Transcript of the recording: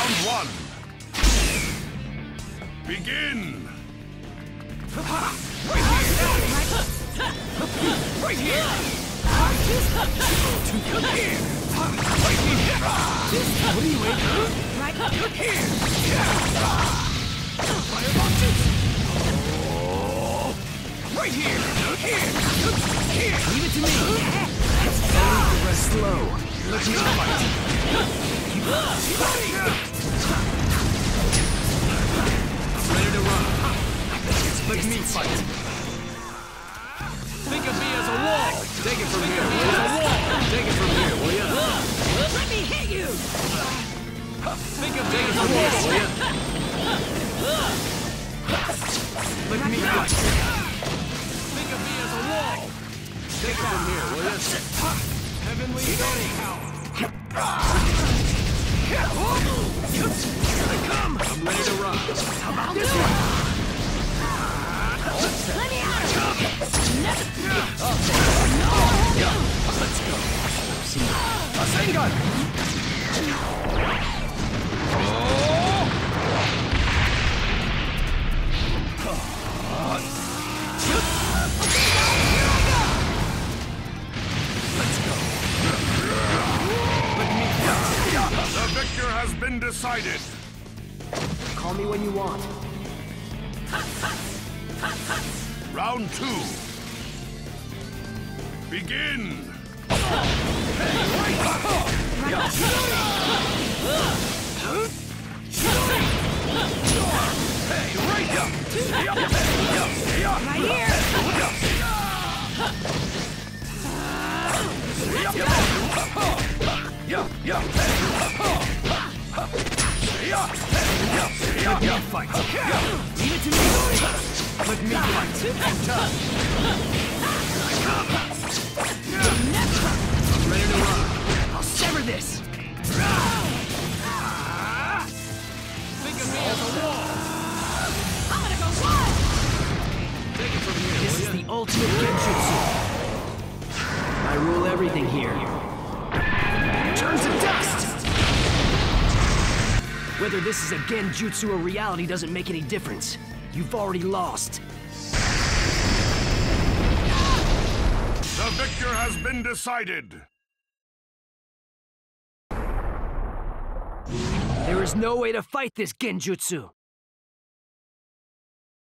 Round one. Begin. Right here. What are you waiting? Right here. Right here. Leave it to me. Rest slow. Let me fight. Ready to run. Let me fight. Think of me as a wall. Take it from here. As a wall. Take it from here, will ya? Let me hit you. Think of me as a wall, will ya? Let me fight. Think of me as a wall. Take it from here, will ya? Heavenly anyhow. Here I come. I'm ready to run. How about this one? Let me out! Let's go. Rasengan! Let's go. The victor has been decided. Call me when you want. Round two. Begin. Let me fight. Leave it to me. Let me fight. I'm ready to run. I'll sever this. Think of me as a wall. I'm gonna go wild! Take it from here. This is the ultimate genjutsu. I rule everything here. Turn to dust! Whether this is a genjutsu or reality doesn't make any difference. You've already lost. The victor has been decided. There is no way to fight this genjutsu.